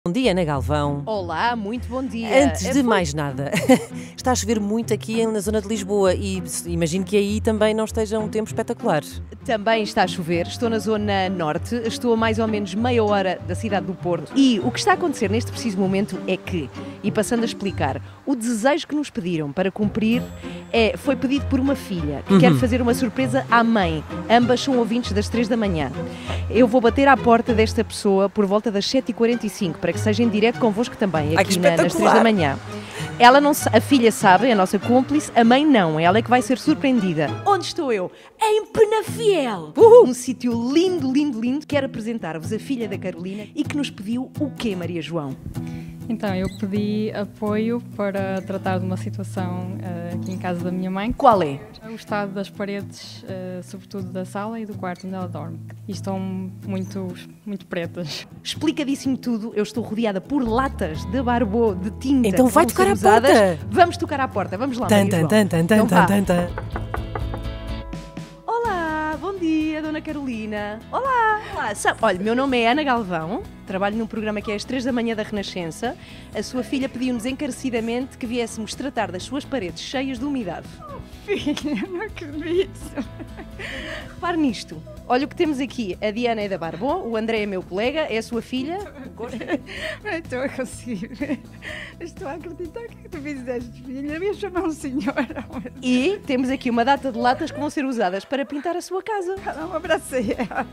Bom dia, Ana Galvão. Olá, muito bom dia. Antes de mais nada, está a chover muito aqui na zona de Lisboa e imagino que aí também não esteja um tempo espetacular. Também está a chover, estou na zona norte, estou a mais ou menos meia hora da cidade do Porto e o que está a acontecer neste preciso momento é que, e passando a explicar, o desejo que nos pediram para cumprir foi pedido por uma filha que quer fazer uma surpresa à mãe. Ambas são ouvintes das 3 da manhã. Eu vou bater à porta desta pessoa por volta das 7h45 para que seja em direto convosco também, aqui nas 3 da manhã. Ela não, a filha sabe, é a nossa cúmplice, a mãe não, ela é que vai ser surpreendida. Onde estou eu? Em Penafiel! Um sítio lindo, lindo, lindo. Quero apresentar-vos a filha da Carolina e que nos pediu o quê, Maria João? Então, eu pedi apoio para tratar de uma situação aqui em casa da minha mãe. Qual é? O estado das paredes, sobretudo da sala e do quarto onde ela dorme. E estão muito pretas. Explicadíssimo tudo, eu estou rodeada por latas de barbô, de tinta. Então vai tocar à porta! Vamos tocar à porta, vamos lá, Maria João. Olá, bom dia, Dona Carolina. Olá. Olha, meu nome é Ana Galvão, trabalho num programa que é às 3 da manhã da Renascença. A sua filha pediu-nos encarecidamente que viéssemos tratar das suas paredes cheias de umidade. Filha, não acredito. Repare nisto. Olha o que temos aqui. A Diana é da Barbô, o André é meu colega, é a sua filha. Não estou a conseguir. Estou a acreditar que tu fizeste, filha. Eu ia chamar um senhor. E temos aqui uma data de latas que vão ser usadas para pintar a sua casa. Não, abracei ela.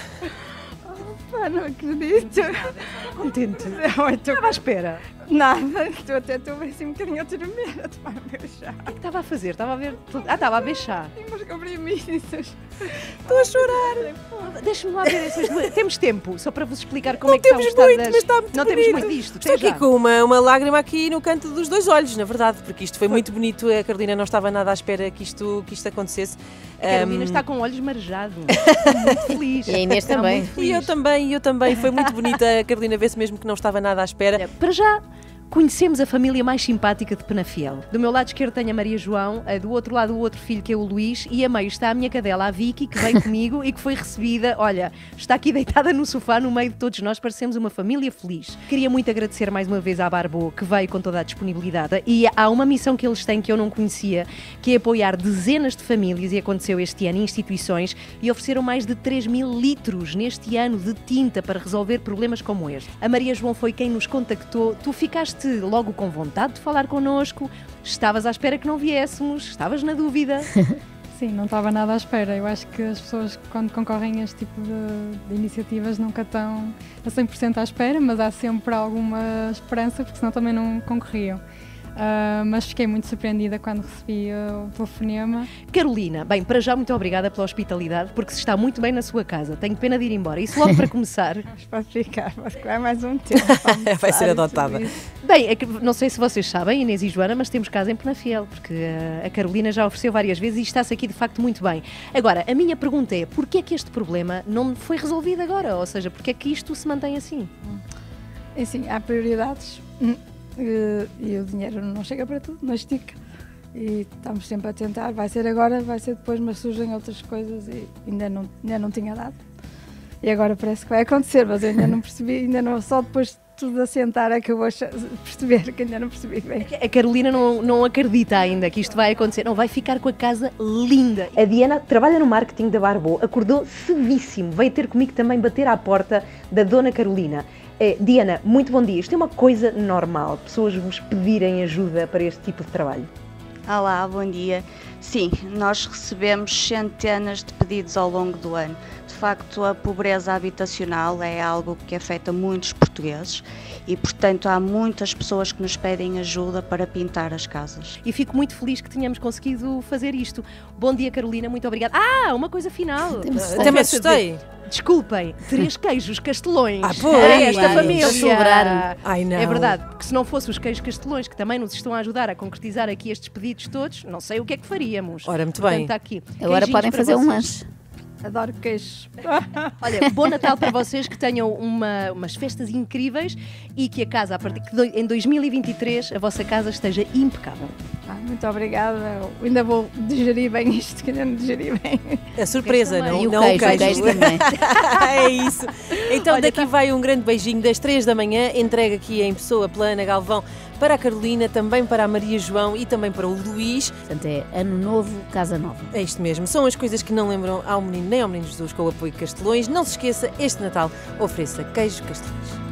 Opa, não acredito. Contente. Não, Estava à espera. Nada, estou a ver assim um bocadinho a tremer. Estava a beijar. O que estava a fazer? Estava a ver tudo. Estava a beijar. Sim, mas compromissos. Estou a chorar. Deixa-me lá ver essas duas. Temos tempo, só para vos explicar como é que está o estado das... Mas está muito Não bonito. temos muito disto. Estou aqui com uma lágrima aqui no canto dos dois olhos, na verdade, porque isto foi muito bonito. A Carolina não estava nada à espera que isto acontecesse. A Carolina está com olhos marejados. Estou muito feliz. E a Inês também. E eu também. Foi muito bonita. A Carolina vê-se mesmo que não estava nada à espera. Para já, conhecemos a família mais simpática de Penafiel. Do meu lado esquerdo tenho a Maria João, do outro lado o outro filho que é o Luís e a meio está a minha cadela, a Vicky, que veio comigo e que foi recebida, olha, está aqui deitada no sofá no meio de todos nós, parecemos uma família feliz. Queria muito agradecer mais uma vez à Barbô, que veio com toda a disponibilidade, e há uma missão que eles têm que eu não conhecia, que é apoiar dezenas de famílias, e aconteceu este ano em instituições, e ofereceram mais de 3.000 litros neste ano de tinta para resolver problemas como este. A Maria João foi quem nos contactou, tu ficaste logo com vontade de falar connosco, estavas à espera que não viéssemos, estavas na dúvida. Sim, não estava nada à espera. Eu acho que as pessoas, quando concorrem a este tipo de iniciativas, nunca estão a 100% à espera, mas há sempre alguma esperança, porque senão também não concorriam. Mas fiquei muito surpreendida quando recebi o telefonema. Carolina, bem, para já muito obrigada pela hospitalidade, porque se está muito bem na sua casa. Tenho pena de ir embora. Isso logo para começar. Mas pode ficar mais um tempo. Vai ser adotada. Bem, não sei se vocês sabem, Inês e Joana, mas temos casa em Penafiel, porque a Carolina já ofereceu várias vezes e está-se aqui de facto muito bem. Agora, a minha pergunta é, porquê é que este problema não foi resolvido agora? Ou seja, porquê é que isto se mantém assim? Assim, há prioridades. E o dinheiro não chega para tudo, não estica. E estamos sempre a tentar, vai ser agora, vai ser depois, mas surgem outras coisas e ainda não tinha dado. E agora parece que vai acontecer, mas eu ainda não percebi, só depois de tudo assentar é que eu vou perceber que ainda não percebi bem. A Carolina não acredita ainda que isto vai acontecer, não, vai ficar com a casa linda. A Diana trabalha no marketing da Barbô, acordou cedíssimo, veio ter comigo também bater à porta da Dona Carolina. Diana, muito bom dia. Isto é uma coisa normal, pessoas vos pedirem ajuda para este tipo de trabalho? Olá, bom dia. Sim, nós recebemos centenas de pedidos ao longo do ano. De facto, a pobreza habitacional é algo que afeta muitos portugueses e, portanto, há muitas pessoas que nos pedem ajuda para pintar as casas. E fico muito feliz que tenhamos conseguido fazer isto. Bom dia, Carolina, muito obrigada. uma coisa final. Até me assustei. Desculpem, 3 queijos castelões. Pois. Esta família. Sobraram. Ai, não. É verdade, porque se não fossem os queijos castelões que também nos estão a ajudar a concretizar aqui estes pedidos todos, não sei o que é que faríamos. Ora, muito Portanto, bem. está aqui. Agora Queijinhos podem para fazer um vocês. lanche. Adoro queijo. Olha, bom Natal para vocês, que tenham umas festas incríveis e que a casa, a partir em 2023, a vossa casa esteja impecável. Muito obrigada. Eu ainda vou digerir bem isto, que ainda não digeri bem. A surpresa, não, E o não queijo, o queijo. o queijo também. É isso. Então Olha, daqui vai um grande beijinho das 3 da manhã, entregue aqui em pessoa pela Ana Galvão para a Carolina, também para a Maria João e também para o Luís. Portanto, é ano novo, casa nova. É isto mesmo, são as coisas que não lembram ao menino nem ao menino Jesus com o apoio de Castelões. Não se esqueça, este Natal ofereça queijo Castelões.